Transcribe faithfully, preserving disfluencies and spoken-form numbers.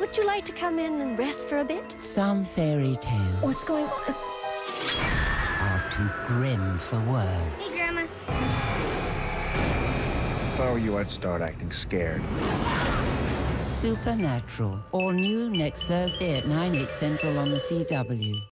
Would you like to come in and rest for a bit? Some fairy tales What's going on? are too grim for words. Hey, Grandma. If I were you, I'd start acting scared. Supernatural. All new next Thursday at nine, eight central on the C W.